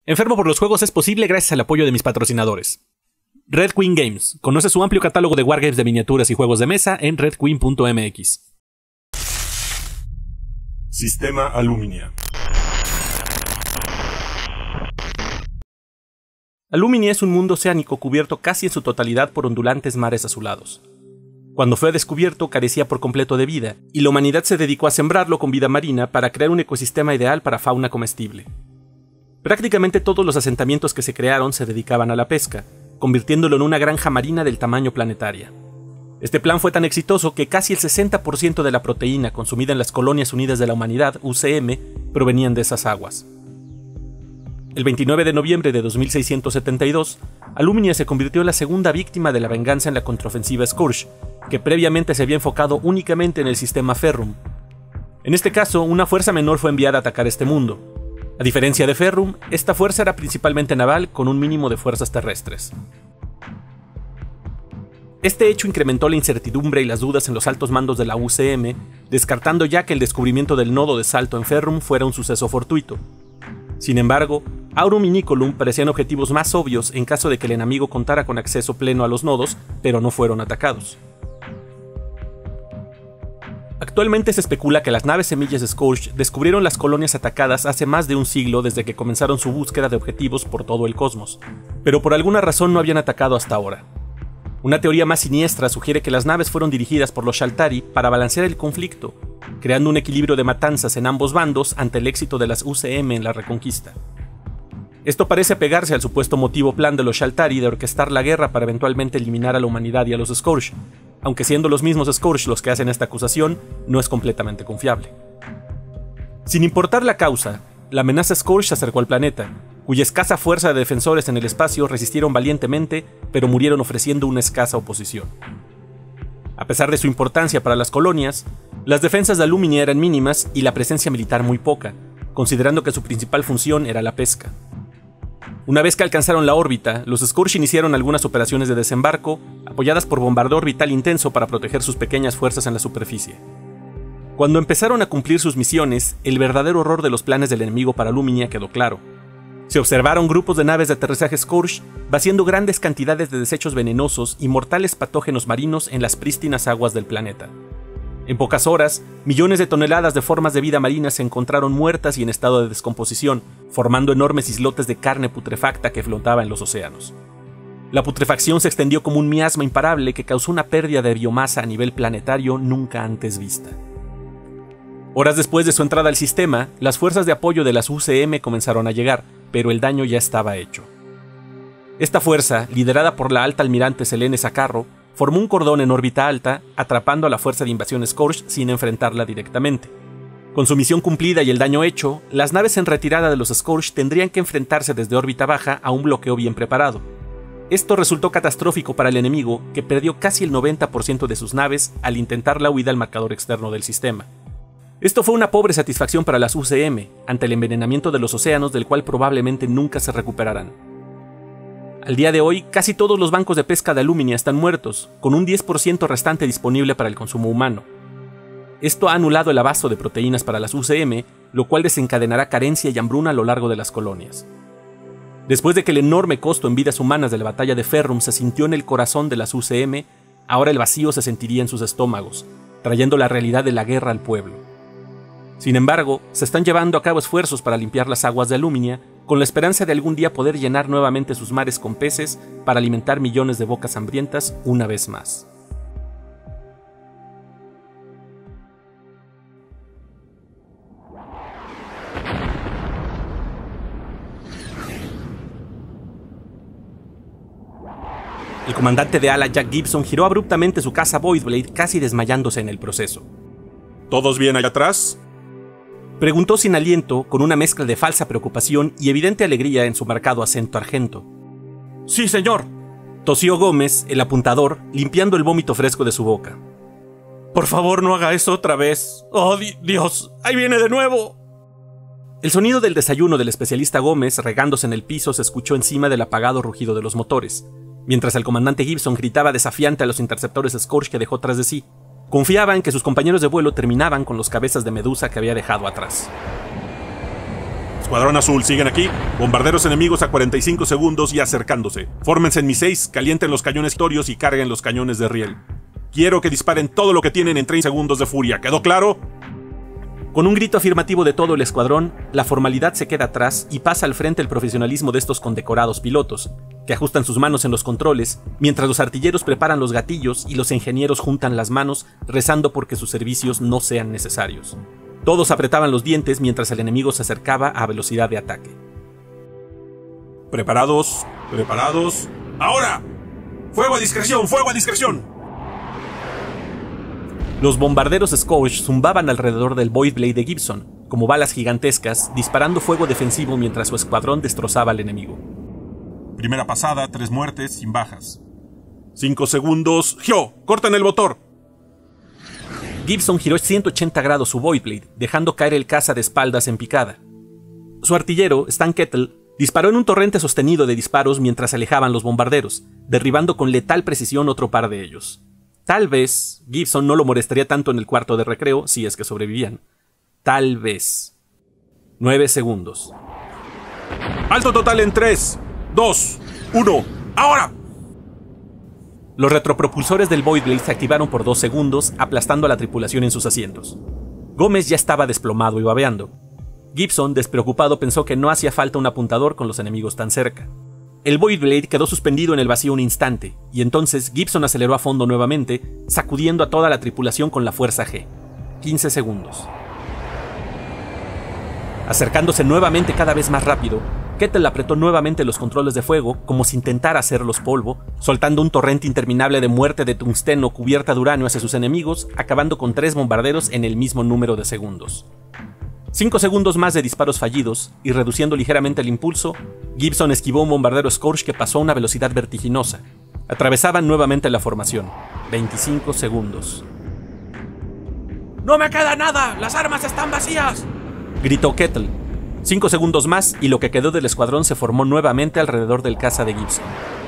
Enfermo por los juegos es posible gracias al apoyo de mis patrocinadores. Red Queen Games. Conoce su amplio catálogo de wargames de miniaturas y juegos de mesa en redqueen.mx. Sistema Aluminia. Aluminia es un mundo oceánico cubierto casi en su totalidad por ondulantes mares azulados. Cuando fue descubierto carecía por completo de vida, y la humanidad se dedicó a sembrarlo con vida marina para crear un ecosistema ideal para fauna comestible. Prácticamente todos los asentamientos que se crearon se dedicaban a la pesca, convirtiéndolo en una granja marina del tamaño planetaria. Este plan fue tan exitoso que casi el 60% de la proteína consumida en las Colonias Unidas de la Humanidad, UCM, provenían de esas aguas. El 29 de noviembre de 2672, Aluminia se convirtió en la segunda víctima de la venganza en la contraofensiva Scourge, que previamente se había enfocado únicamente en el sistema Ferrum. En este caso, una fuerza menor fue enviada a atacar este mundo. A diferencia de Ferrum, esta fuerza era principalmente naval con un mínimo de fuerzas terrestres. Este hecho incrementó la incertidumbre y las dudas en los altos mandos de la UCM, descartando ya que el descubrimiento del nodo de salto en Ferrum fuera un suceso fortuito. Sin embargo, Aurum y Nicolum parecían objetivos más obvios en caso de que el enemigo contara con acceso pleno a los nodos, pero no fueron atacados. Actualmente se especula que las naves semillas de Scourge descubrieron las colonias atacadas hace más de un siglo desde que comenzaron su búsqueda de objetivos por todo el cosmos, pero por alguna razón no habían atacado hasta ahora. Una teoría más siniestra sugiere que las naves fueron dirigidas por los Shaltari para balancear el conflicto, creando un equilibrio de matanzas en ambos bandos ante el éxito de las UCM en la Reconquista. Esto parece apegarse al supuesto motivo plan de los Shaltari de orquestar la guerra para eventualmente eliminar a la humanidad y a los Scourge, aunque siendo los mismos Scourge los que hacen esta acusación, no es completamente confiable. Sin importar la causa, la amenaza Scourge se acercó al planeta, cuya escasa fuerza de defensores en el espacio resistieron valientemente, pero murieron ofreciendo una escasa oposición. A pesar de su importancia para las colonias, las defensas de Aluminia eran mínimas y la presencia militar muy poca, considerando que su principal función era la pesca. Una vez que alcanzaron la órbita, los Scourge iniciaron algunas operaciones de desembarco, apoyadas por bombardeo orbital intenso para proteger sus pequeñas fuerzas en la superficie. Cuando empezaron a cumplir sus misiones, el verdadero horror de los planes del enemigo para Aluminia quedó claro. Se observaron grupos de naves de aterrizaje Scourge vaciando grandes cantidades de desechos venenosos y mortales patógenos marinos en las prístinas aguas del planeta. En pocas horas, millones de toneladas de formas de vida marina se encontraron muertas y en estado de descomposición, formando enormes islotes de carne putrefacta que flotaba en los océanos. La putrefacción se extendió como un miasma imparable que causó una pérdida de biomasa a nivel planetario nunca antes vista. Horas después de su entrada al sistema, las fuerzas de apoyo de las UCM comenzaron a llegar, pero el daño ya estaba hecho. Esta fuerza, liderada por la alta almirante Selene Sacarro, formó un cordón en órbita alta, atrapando a la fuerza de invasión Scourge sin enfrentarla directamente. Con su misión cumplida y el daño hecho, las naves en retirada de los Scourge tendrían que enfrentarse desde órbita baja a un bloqueo bien preparado. Esto resultó catastrófico para el enemigo, que perdió casi el 90% de sus naves al intentar la huida al marcador externo del sistema. Esto fue una pobre satisfacción para las UCM, ante el envenenamiento de los océanos del cual probablemente nunca se recuperarán. Al día de hoy, casi todos los bancos de pesca de Aluminia están muertos, con un 10% restante disponible para el consumo humano. Esto ha anulado el abasto de proteínas para las UCM, lo cual desencadenará carencia y hambruna a lo largo de las colonias. Después de que el enorme costo en vidas humanas de la batalla de Ferrum se sintió en el corazón de las UCM, ahora el vacío se sentiría en sus estómagos, trayendo la realidad de la guerra al pueblo. Sin embargo, se están llevando a cabo esfuerzos para limpiar las aguas de Aluminia, con la esperanza de algún día poder llenar nuevamente sus mares con peces para alimentar millones de bocas hambrientas una vez más. El comandante de ala Jack Gibson giró abruptamente su caza Voidblade, casi desmayándose en el proceso. ¿Todos bien allá atrás? Preguntó sin aliento, con una mezcla de falsa preocupación y evidente alegría en su marcado acento argento. ¡Sí, señor!, tosió Gómez, el apuntador, limpiando el vómito fresco de su boca. Por favor, no haga eso otra vez. ¡Oh, Dios! ¡Ahí viene de nuevo! El sonido del desayuno del especialista Gómez regándose en el piso se escuchó encima del apagado rugido de los motores, mientras el comandante Gibson gritaba desafiante a los interceptores Scourge que dejó tras de sí. Confiaba en que sus compañeros de vuelo terminaban con los cabezas de medusa que había dejado atrás. Escuadrón Azul, ¿siguen aquí? Bombarderos enemigos a 45 segundos y acercándose. Fórmense en Mi-6, calienten los cañones torios y carguen los cañones de riel. Quiero que disparen todo lo que tienen en 30 segundos de furia. ¿Quedó claro? Con un grito afirmativo de todo el escuadrón, la formalidad se queda atrás y pasa al frente el profesionalismo de estos condecorados pilotos, que ajustan sus manos en los controles, mientras los artilleros preparan los gatillos y los ingenieros juntan las manos, rezando porque sus servicios no sean necesarios. Todos apretaban los dientes mientras el enemigo se acercaba a velocidad de ataque. ¿Preparados? ¿Preparados? ¡Ahora! ¡Fuego a discreción! ¡Fuego a discreción! Los bombarderos Scourge zumbaban alrededor del Void Blade de Gibson, como balas gigantescas, disparando fuego defensivo mientras su escuadrón destrozaba al enemigo. Primera pasada, 3 muertes, sin bajas. 5 segundos. ¡Gio! ¡Corten el motor! Gibson giró 180 grados su Void Blade, dejando caer el caza de espaldas en picada. Su artillero, Stan Kettle, disparó en un torrente sostenido de disparos mientras se alejaban los bombarderos, derribando con letal precisión otro par de ellos. Tal vez Gibson no lo molestaría tanto en el cuarto de recreo si es que sobrevivían. Tal vez. 9 segundos. Alto total en 3, 2, 1. ¡Ahora! Los retropropulsores del Void Blade se activaron por 2 segundos, aplastando a la tripulación en sus asientos. Gómez ya estaba desplomado y babeando. Gibson, despreocupado, pensó que no hacía falta un apuntador con los enemigos tan cerca. El Void Blade quedó suspendido en el vacío un instante, y entonces Gibson aceleró a fondo nuevamente, sacudiendo a toda la tripulación con la fuerza G. 15 segundos. Acercándose nuevamente cada vez más rápido, Kettle apretó nuevamente los controles de fuego como si intentara hacerlos polvo, soltando un torrente interminable de muerte de tungsteno cubierta de uranio hacia sus enemigos, acabando con 3 bombarderos en el mismo número de segundos. 5 segundos más de disparos fallidos, y reduciendo ligeramente el impulso, Gibson esquivó un bombardero Scourge que pasó a una velocidad vertiginosa. Atravesaban nuevamente la formación. 25 segundos. ¡No me queda nada! ¡Las armas están vacías!, gritó Kettle. 5 segundos más y lo que quedó del escuadrón se formó nuevamente alrededor del caza de Gibson.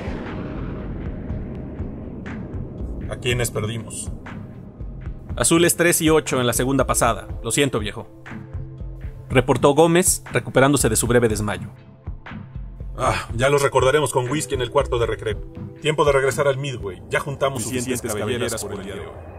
¿A quiénes perdimos? Azules 3 y 8 en la segunda pasada. Lo siento, viejo, reportó Gómez, recuperándose de su breve desmayo. Ya los recordaremos con whisky en el cuarto de recreo. Tiempo de regresar al Midway. Ya juntamos suficientes caballeras por el día de hoy.